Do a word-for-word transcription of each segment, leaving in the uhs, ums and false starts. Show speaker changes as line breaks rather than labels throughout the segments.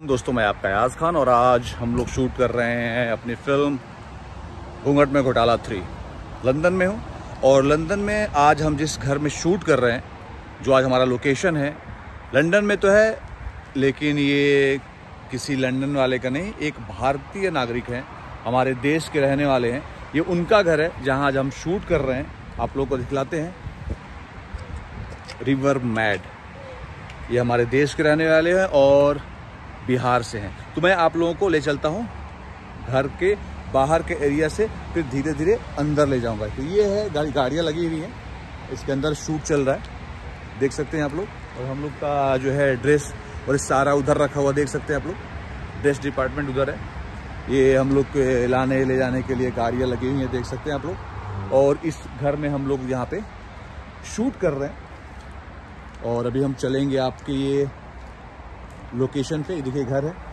दोस्तों, मैं आपका अयाज खान और आज हम लोग शूट कर रहे हैं अपनी फिल्म घूंघट में घोटाला थ्री। लंदन में हूँ और लंदन में आज हम जिस घर में शूट कर रहे हैं, जो आज हमारा लोकेशन है, लंदन में तो है लेकिन ये किसी लंदन वाले का नहीं, एक भारतीय नागरिक हैं, हमारे देश के रहने वाले हैं। ये उनका घर है जहाँ आज हम शूट कर रहे हैं। आप लोगों को दिखलाते हैं। रिवर मैड, ये हमारे देश के रहने वाले हैं और बिहार से हैं। तो मैं आप लोगों को ले चलता हूँ घर के बाहर के एरिया से, फिर धीरे धीरे अंदर ले जाऊँगा। तो ये है गाड़ी गाड़ियाँ लगी हुई हैं, इसके अंदर शूट चल रहा है, देख सकते हैं आप लोग। और हम लोग का जो है ड्रेस और सारा उधर रखा हुआ देख सकते हैं आप लोग। ड्रेस डिपार्टमेंट उधर है। ये हम लोग के लाने ले जाने के लिए गाड़ियाँ लगी हुई हैं, देख सकते हैं आप लोग। और इस घर में हम लोग यहाँ पे शूट कर रहे हैं और अभी हम चलेंगे आपके ये लोकेशन पे। देखिए घर है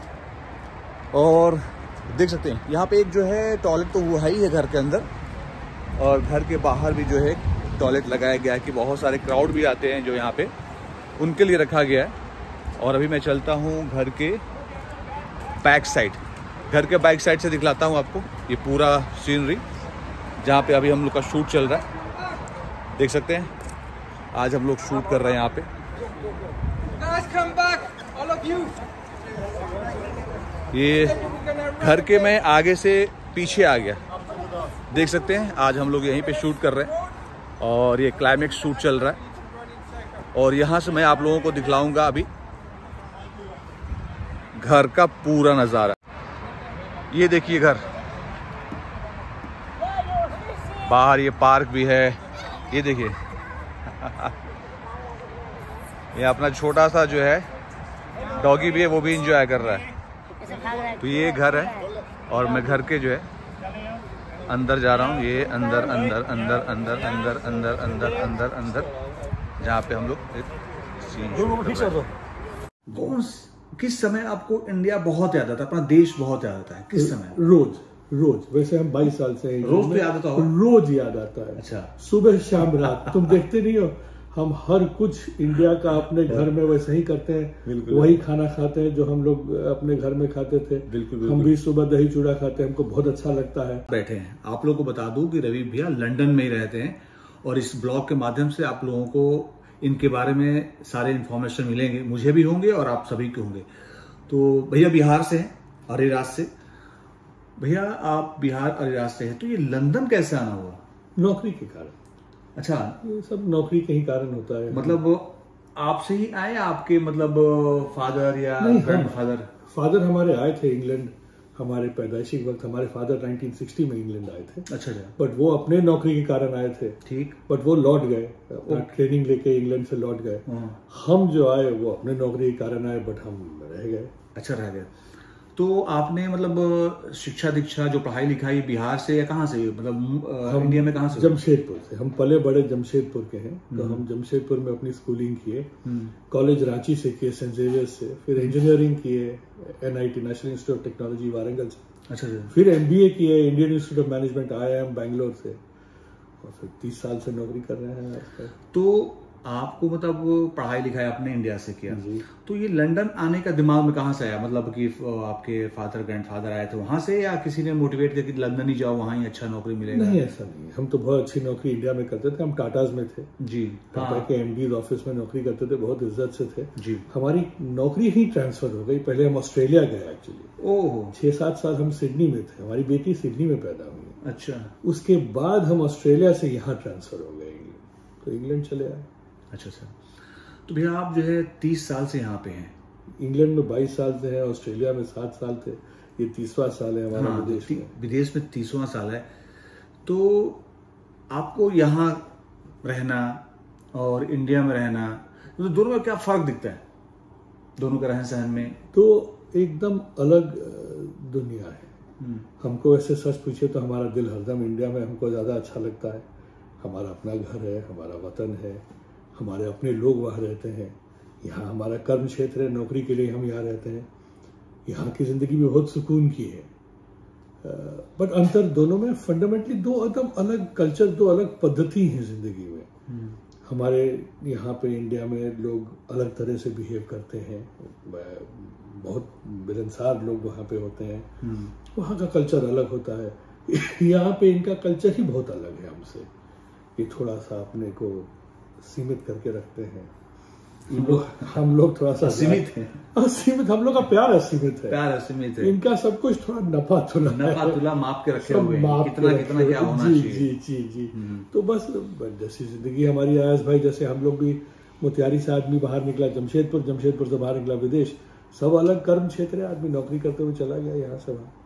और देख सकते हैं यहाँ पे एक जो है टॉयलेट तो वो है ही है घर के अंदर, और घर के बाहर भी जो है टॉयलेट लगाया गया है कि बहुत सारे क्राउड भी आते हैं जो यहाँ पे, उनके लिए रखा गया है। और अभी मैं चलता हूँ घर के बैक साइड। घर के बैक साइड से दिखलाता हूँ आपको ये पूरा सीनरी जहाँ पे अभी हम लोग का शूट चल रहा है। देख सकते हैं आज हम लोग शूट कर रहे हैं यहाँ पे। ये घर के मैं आगे से पीछे आ गया, देख सकते हैं आज हम लोग यहीं पे शूट कर रहे हैं और ये क्लाइमेक्स शूट चल रहा है। और यहाँ से मैं आप लोगों को दिखलाऊंगा अभी घर का पूरा नज़ारा। ये देखिए घर, बाहर ये पार्क भी है, ये देखिए ये अपना छोटा सा जो है डॉगी भी है, वो भी एंजॉय कर रहा है। तो ये घर है और मैं घर के जो है अंदर जा रहा हूँ। ये अंदर अंदर अंदर अंदर अंदर अंदर अंदर अंदर अंदर जहाँ पे हम लोग एक सीन। कौन किस समय आपको इंडिया बहुत याद आता है, अपना देश बहुत याद आता है? किस समय?
रोज रोज। वैसे हम बाईस साल से
रोज तो याद आता हो?
रोज याद आता है।
अच्छा।
सुबह शाम रात तुम देखते नहीं हो, हम हर कुछ इंडिया का अपने घर में वैसे ही करते हैं, वही खाना खाते हैं जो हम लोग अपने घर में खाते थे। बिल्कुल, हम भी सुबह दही चूड़ा खाते हैं, हमको बहुत अच्छा लगता है।
बैठे हैं आप लोगों को बता दूं कि रवि भैया लंदन में ही रहते हैं और इस ब्लॉग के माध्यम से आप लोगों को इनके बारे में सारे इन्फॉर्मेशन मिलेंगे, मुझे भी होंगे और आप सभी के होंगे। तो भैया बिहार से हैं, अरेराज से। भैया आप बिहार अरेराज से हैं, तो ये लंदन कैसे आना हुआ?
नौकरी के कारण।
अच्छा,
ये सब नौकरी के ही कारण होता है।
मतलब आपसे ही आए आपके, मतलब फादर या ग्रैंडफादर?
फादर हमारे आए थे इंग्लैंड, हमारे पैदाइशी वक्त हमारे फादर नाइनटीन सिक्सटी में इंग्लैंड आए थे।
अच्छा अच्छा।
बट वो अपने नौकरी के कारण आए थे।
ठीक।
बट वो लौट गए, अपना ट्रेनिंग लेके इंग्लैंड से लौट गए। हम जो आए वो अपने नौकरी के कारण आए, बट हम रह गए।
अच्छा, रह गए। तो आपने मतलब शिक्षा दीक्षा जो पढ़ाई लिखाई बिहार से या कहाँ से, मतलब हम इंडिया में कहाँ से?
जमशेदपुर से। हम पले बड़े जमशेदपुर के हैं, तो हम जमशेदपुर में अपनी स्कूलिंग किए, कॉलेज रांची से किए, सेंट जेवियर्स से, फिर इंजीनियरिंग किए NIT National Institute of Technology Warangal से।
अच्छा अच्छा।
फिर एमबीए किए Indian Institute of Management IIM Bangalore से, और फिर तीस साल से नौकरी कर रहे हैं आजकल।
तो आपको मतलब पढ़ाई लिखाई आपने इंडिया से किया, तो ये लंदन आने का दिमाग में कहाँ से आया? मतलब कि आपके फादर ग्रैंडफादर आए थे वहां से, या किसी ने मोटिवेट किया कि लंदन ही जाओ, वहां ही अच्छा नौकरी मिलेगा?
नहीं, ऐसा नहीं। हम तो बहुत अच्छी नौकरी इंडिया में करते थे। हम टाटाज में थे
जी,
टाटा के एमडी ऑफिस में नौकरी करते थे, बहुत इज्जत से थे
जी।
हमारी नौकरी ही ट्रांसफर हो गई। पहले हम ऑस्ट्रेलिया गए एक्चुअली।
ओह। छह
सात साल हम सिडनी में थे, हमारी बेटी सिडनी में पैदा हुई।
अच्छा।
उसके बाद हम ऑस्ट्रेलिया से यहाँ ट्रांसफर हो गए, तो इंग्लैंड चले आए।
अच्छा अच्छा। तो भैया आप जो है तीस साल से यहाँ पे हैं।
इंग्लैंड में बाईस साल से हैं, ऑस्ट्रेलिया में सात साल थे, ये तीसवां साल है हमारा। हाँ, विदेश में
विदेश में तीसवां साल है। तो आपको यहाँ रहना और इंडिया में रहना, तो दोनों में क्या फर्क दिखता है, दोनों के रहन सहन में?
तो एकदम अलग दुनिया है। हमको ऐसे सच पूछे तो हमारा दिल हरदम इंडिया में हमको ज्यादा अच्छा लगता है। हमारा अपना घर है, हमारा वतन है, हमारे अपने लोग वहाँ रहते हैं। यहाँ हमारा कर्म क्षेत्र है, नौकरी के लिए हम यहाँ रहते हैं। यहाँ की जिंदगी भी बहुत सुकून की है। बट अंतर दोनों में फंडामेंटली दो एकदम अलग कल्चर, दो अलग पद्धति हैं जिंदगी में। हमारे यहाँ पे इंडिया में लोग अलग तरह से बिहेव करते हैं, बहुत मिलनसार लोग वहाँ पे होते हैं। वहाँ का कल्चर अलग होता है, यहाँ पे इनका कल्चर ही बहुत अलग है हमसे। ये थोड़ा सा अपने को सीमित करके रखते हैं। लोग, हम लोग थोड़ा सा
सीमित हैं।
असीमित, हम लोग का प्यार असीमित है,
प्यार असीमित है।
इनका सब कुछ थोड़ा नफा तुला
नफा तुला माप के रखे हुए हैं, कितना कितना क्या होना
जी,
चाहिए।
जी जी जी तो बस जैसी जिंदगी हमारी आयास भाई, जैसे हम लोग भी मोतिहारी से आदमी बाहर निकला जमशेदपुर, जमशेदपुर से बाहर निकला विदेश, सब अलग कर्म क्षेत्र है, आदमी नौकरी करते हुए चला गया यहाँ से वहाँ।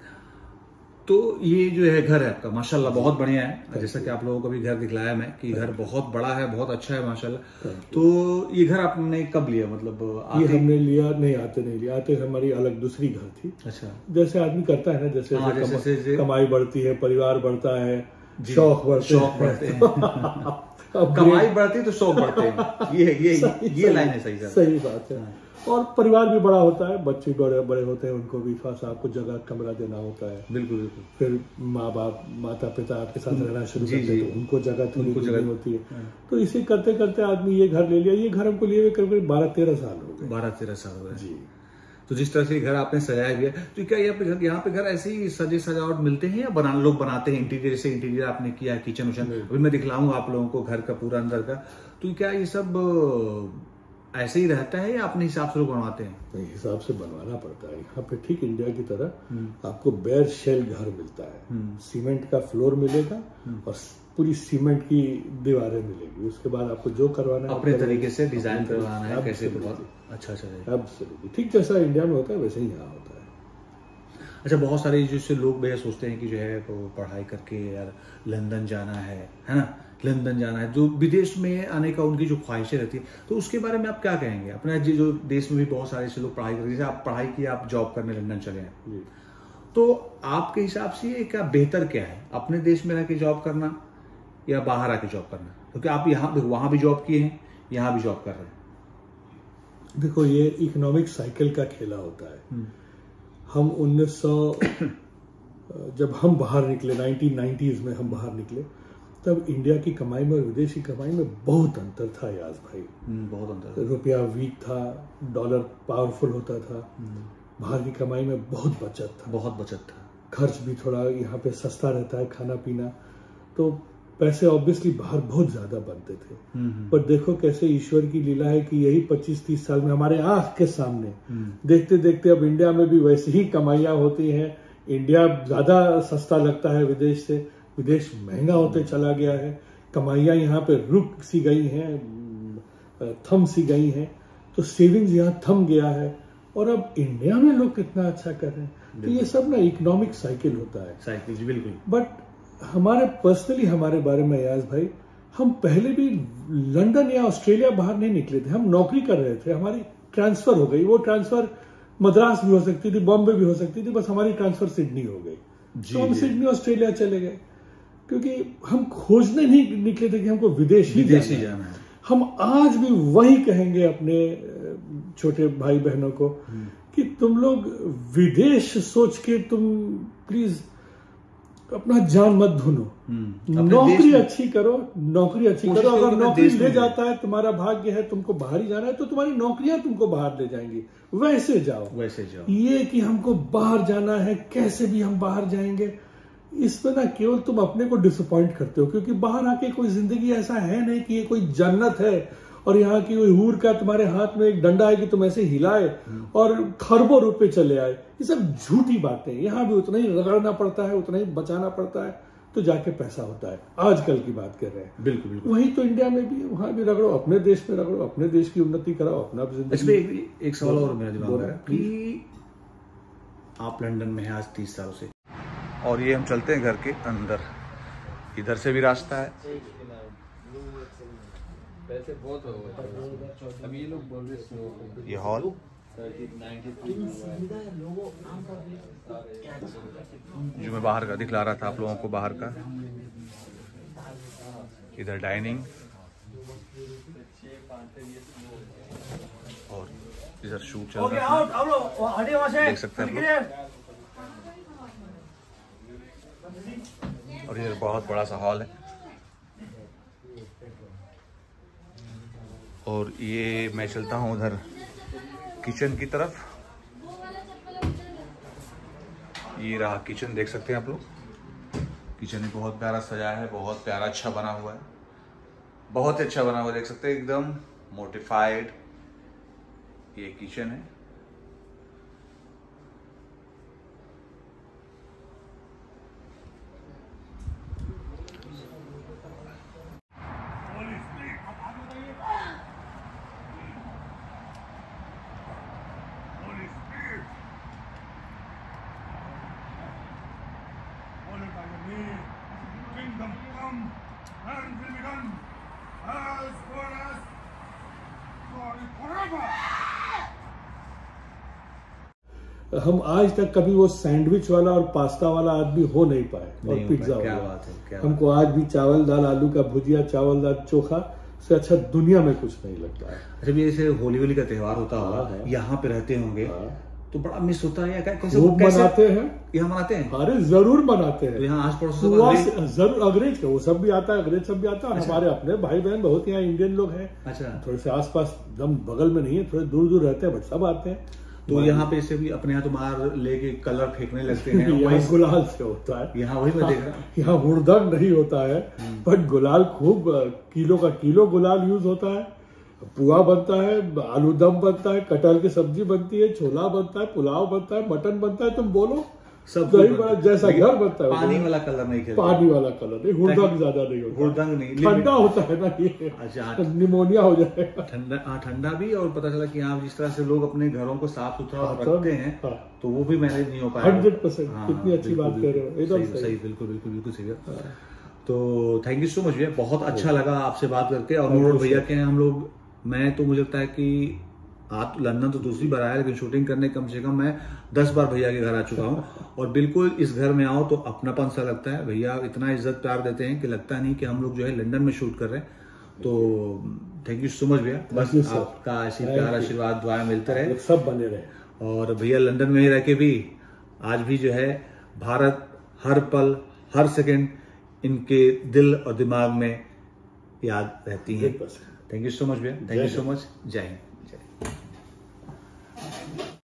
तो ये जो है घर है आपका माशाल्लाह बहुत बढ़िया है, जैसा कि आप लोगों को भी घर दिखलाया मैं कि घर बहुत बड़ा है, बहुत अच्छा है माशाल्लाह। तो ये घर आपने कब लिया, मतलब
ये हमने लिया नहीं, आते नहीं लिया, आते हमारी अलग दूसरी घर थी। अच्छा, जैसे आदमी करता है ना, जैसे,
हाँ, जैसे,
जैसे,
जैसे
कमाई बढ़ती है, परिवार बढ़ता है, शौक बढ़ते
शौक बढ़ते हैं कमाई बढ़ती तो शौक बढ़ते हैं, ये ये ये लाइन है सही
सही बात है। और परिवार भी बड़ा होता है, बच्चे बड़े बड़े होते हैं, उनको भी खास आपको जगह कमरा देना होता है।
बिल्कुल बिल्कुल।
फिर माँ बाप माता पिता आपके साथ रहना शुरू करते हैं तो उनको जगह थोड़ी देनी होती है। तो इसे करते करते आदमी ये घर ले लिया। ये घर हमको लिए हुए करीब बारह तेरह साल हो गए।
बारह तेरह साल हो गए जी। तो जिस तरह से घर आपने सजाया गया, तो क्या यहाँ पे घर यहाँ पे घर ऐसे ही सजे सजावट मिलते हैं या बना लोग बनाते हैं इंटीरियर से? इंटीरियर आपने किया है, किचन उचन, अभी मैं दिखलाऊंगा आप लोगों को घर का पूरा अंदर का। तो क्या ये सब ऐसे ही रहता है या अपने हिसाब से लोग बनवाते हैं?
नहीं, हिसाब से बनवाना पड़ता है। यहाँ पे ठीक इंडिया की तरह आपको बेयर शेल घर मिलता है, सीमेंट का फ्लोर मिलेगा और पूरी सीमेंट की दीवारें मिलेगी। उसके बाद आपको जो करवाना है
अपने तरीके से डिजाइन करवाना है, कैसे तो बहुत अच्छा अच्छा
एब्सोल्युटली ठीक जैसा इंडिया में होता है वैसे ही यहाँ होता है।
अच्छा, बहुत सारे जैसे लोग भैया सोचते हैं कि जो है वो पढ़ाई करके यार लंदन जाना है है ना, लंदन जाना है, जो विदेश में आने का उनकी जो ख्वाहिशें रहती है, तो उसके बारे में आप क्या कहेंगे? अपने जो देश में भी बहुत सारे ऐसे लोग पढ़ाई करते, जैसे आप पढ़ाई की, आप जॉब करने लंदन चले हैं, तो आपके हिसाब से ये क्या बेहतर क्या है, अपने देश में रह के जॉब करना या बाहर आके जॉब करना? क्योंकि आप यहाँ वहां भी जॉब किए हैं, यहाँ भी जॉब कर रहे हैं।
देखो, ये इकोनॉमिक साइकिल का खेला होता है। हम उन्नीस सौ जब हम बाहर निकले, नाइनटीन नाइंटीज़ में हम बाहर निकले, तब इंडिया की कमाई में और विदेशी कमाई में बहुत अंतर था याज भाई।
बहुत अंतर।
रुपया वीक था, डॉलर पावरफुल होता था, बाहर की कमाई में बहुत बचत था,
बहुत बचत था।
खर्च भी थोड़ा यहाँ पे सस्ता रहता है, खाना पीना, तो पैसे ऑब्वियसली बाहर बहुत ज्यादा बनते थे। पर देखो कैसे ईश्वर की लीला है कि यही पच्चीस तीस साल में हमारे आंख के सामने देखते देखते अब इंडिया में भी वैसी ही कमाइयां होती हैं। इंडिया ज्यादा सस्ता लगता है विदेश से, विदेश महंगा होते चला गया है, कमाइयां यहाँ पे रुक सी गई हैं, थम सी गई हैं, तो सेविंग्स यहाँ थम गया है। और अब इंडिया में लोग कितना अच्छा कर रहे हैं। तो ये सब ना इकोनॉमिक साइकिल होता है,
साइकिल बिल्कुल।
बट हमारे पर्सनली हमारे बारे में याज भाई, हम पहले भी लंदन या ऑस्ट्रेलिया बाहर नहीं निकले थे, हम नौकरी कर रहे थे, हमारी ट्रांसफर हो गई। वो ट्रांसफर मद्रास भी हो सकती थी, बॉम्बे भी हो सकती थी, बस हमारी ट्रांसफर सिडनी हो गई, तो हम सिडनी ऑस्ट्रेलिया चले गए, क्योंकि हम खोजने नहीं निकले थे कि हमको विदेश ही
विदेश ही जाना है।
हम आज भी वही कहेंगे अपने छोटे भाई बहनों को कि तुम लोग विदेश सोच के तुम प्लीज अपना जान मत धुनो, नौकरी अच्छी करो, नौकरी अच्छी करो। अगर नौकरी ले जाता है, तुम्हारा भाग्य है, तुमको बाहर ही जाना है, तो तुम्हारी नौकरियां तुमको बाहर ले जाएंगी, वैसे जाओ, वैसे जाओ। ये कि हमको बाहर जाना है, कैसे भी हम बाहर जाएंगे, इसमें ना केवल तुम अपने को डिसअपॉइंट करते हो, क्योंकि बाहर आके कोई जिंदगी ऐसा है नहीं कि ये कोई जन्नत है और यहाँ की कोई हूर का तुम्हारे हाथ में एक डंडा है कि तुम ऐसे हिलाए और खरबों रुपए चले आए। ये सब झूठी बातें। यहाँ भी उतना ही रगड़ना पड़ता है, उतना ही बचाना पड़ता है, तो जाके पैसा होता है। आजकल की बात कर रहे हैं।
बिल्कुल बिल्कुल।
वही तो इंडिया में भी, वहां भी रगड़ो, अपने देश में रगड़ो, अपने देश की उन्नति कराओ, अपना
जिंदगी। एक, एक सवाल और मेरा दिमाग में कि आप लंदन में हैं आज तीस सालों से, और ये हम चलते हैं घर के अंदर, इधर से भी रास्ता है,
पैसे बहुत हो गए। अब ये लोग बोल रहे
ये हॉल, जो मैं बाहर का दिखला रहा था आप लोगों को, बाहर का, इधर डाइनिंग और इधर शूट चल रहा है, देख सकते हैं आप लोग। और इधर बहुत बड़ा सा हॉल है, और ये मैं चलता हूँ उधर किचन की तरफ। ये रहा किचन, देख सकते हैं आप लोग। किचन भी बहुत प्यारा सजाया है, बहुत प्यारा अच्छा बना हुआ है, बहुत अच्छा बना हुआ है, देख सकते हैं एकदम मोटिफाइड ये किचन है।
Kingdom come and will be done as good as forever.
हम आज तक कभी वो सैंडविच वाला और पास्ता वाला आदमी हो नहीं पाए और पिज्जा वाला।
क्या बात है, क्या
हमको आज भी चावल दाल आलू का भुजिया, चावल दाल चोखा से अच्छा दुनिया में कुछ नहीं लगता है।
अच्छा, ये जैसे होली होली का त्योहार होता होगा,
हाँ,
यहाँ पे रहते होंगे,
हाँ।
तो बड़ा मिस होता है। कैसे
खूब मनाते हैं,
यहाँ मनाते हैं?
अरे जरूर मनाते हैं।
तो यहाँ आस पड़ोस
जरूर अंग्रेज का वो सब भी आता है, अंग्रेज सब भी आता है।
अच्छा।
हमारे अपने भाई बहन बहुत यहाँ इंडियन लोग हैं।
अच्छा,
थोड़े से आसपास दम बगल में नहीं है, थोड़े दूर दूर रहते हैं, बट सब आते हैं।
तो यहाँ पे ऐसे भी अपने यहाँ तो बाहर लेके कलर फेंकने लगते हैं।
यहाँ गुलाल से होता है,
यहाँ वही मैं देख रहा हूँ।
यहाँ हुड़दंग नहीं होता है, बट गुलाल खूब किलो का किलो गुलाल यूज होता है। पुआ बनता है, आलू दम बनता है, कटहल की सब्जी बनती है, छोला बनता है, पुलाव बनता है, मटन बनता है। तुम बोलो
सब
दही बड़ा जैसा घर बनता है।
पानी वाला कलर नहीं खेलते,
पानी वाला कलर नहीं, हुड़दंग ज्यादा नहीं होता।
हुड़दंग नहीं,
ठंडा होता है ना ये।
अच्छा,
निमोनिया हो जाएगा।
ठंडा, हाँ ठंडा भी। और पता चला कि आप जिस तरह से लोग अपने घरों को साफ सुथरा रखते हैं, तो वो भी मैनेज नहीं हो पाया।
हंड्रेड परसेंट कितनी अच्छी बात कर रहे हो, एकदम
सही। बिल्कुल बिल्कुल बिल्कुल सही। तो थैंक यू सो मच भैया, बहुत अच्छा लगा आपसे बात करके। और मनोहर भैया के हम लोग, मैं तो मुझे लगता है कि आप लंदन तो दूसरी बार आया, लेकिन शूटिंग करने कम से कम मैं दस बार भैया के घर आ चुका हूँ। और बिल्कुल इस घर में आओ तो अपनापन सा लगता है। भैया इतना इज्जत प्यार देते हैं कि लगता नहीं कि हम लोग जो है लंदन में शूट कर रहे हैं। तो थैंक यू सो मच भैया, बस आपका ऐसी प्यार आशीर्वाद दुआएं मिलते रहे,
सब बने रहे।
और भैया लंदन में ही रह के भी आज भी जो है भारत हर पल हर सेकेंड इनके दिल और दिमाग में याद रहती है। थैंक यू सो मच भैया, थैंक यू सो मच, जय हिंद।